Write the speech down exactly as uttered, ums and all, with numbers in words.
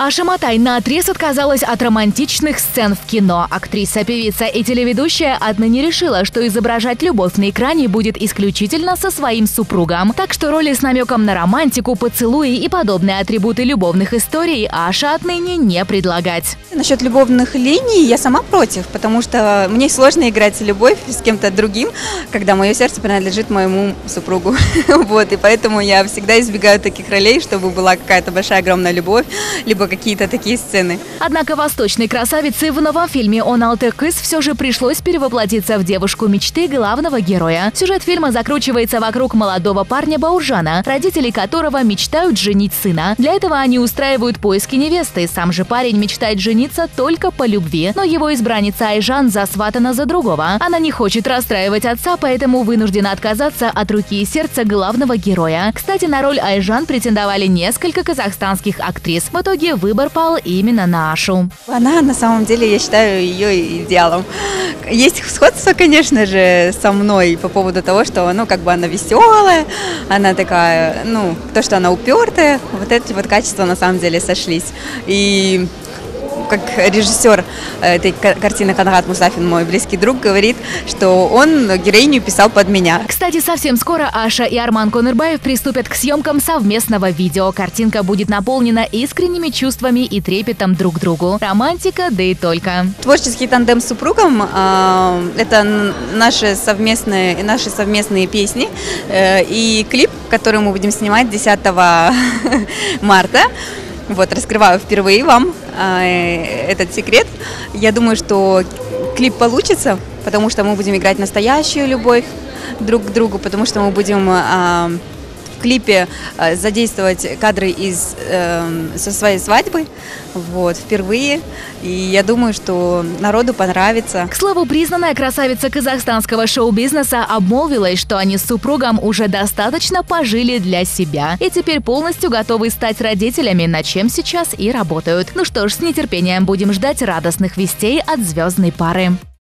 Аша Матай наотрез отказалась от романтичных сцен в кино. Актриса, певица и телеведущая отныне решила, что изображать любовь на экране будет исключительно со своим супругом. Так что роли с намеком на романтику, поцелуи и подобные атрибуты любовных историй Аша отныне не предлагать. Насчет любовных линий я сама против, потому что мне сложно играть любовь с кем-то другим, когда мое сердце принадлежит моему супругу. Вот, и поэтому я всегда избегаю таких ролей, чтобы была какая-то большая, огромная любовь, либо какие-то такие сцены. Однако восточной красавице в новом фильме «Он Алты Кыз» все же пришлось перевоплотиться в девушку мечты главного героя. Сюжет фильма закручивается вокруг молодого парня Бауржана, родители которого мечтают женить сына. Для этого они устраивают поиски невесты. Сам же парень мечтает жениться только по любви, но его избранница Айжан засватана за другого. Она не хочет расстраивать отца, поэтому вынуждена отказаться от руки и сердца главного героя. Кстати, на роль Айжан претендовали несколько казахстанских актрис. В итоге выбор пал именно на Ашу. Она, на самом деле, я считаю ее идеалом. Есть сходство, конечно же, со мной по поводу того, что, ну, как бы она веселая, она такая, ну, то, что она упертая, вот эти вот качества на самом деле сошлись. И как режиссер этой картины Канагат Мусафин, мой близкий друг, говорит, что он героиню писал под меня. Кстати, совсем скоро Аша и Арман Конырбаев приступят к съемкам совместного видео. Картинка будет наполнена искренними чувствами и трепетом друг к другу. Романтика, да и только. Творческий тандем с супругом э, – это наши совместные, наши совместные песни э, и клип, который мы будем снимать десятого марта. Вот, раскрываю впервые вам э, этот секрет. Я думаю, что клип получится, потому что мы будем играть настоящую любовь друг к другу, потому что мы будем э, в клипе э, задействовать кадры из, э, со своей свадьбы, вот, впервые. И я думаю, что народу понравится. К слову, признанная красавица казахстанского шоу-бизнеса обмолвилась, что они с супругом уже достаточно пожили для себя и теперь полностью готовы стать родителями, над чем сейчас и работают. Ну что ж, с нетерпением будем ждать радостных вестей от звездной пары.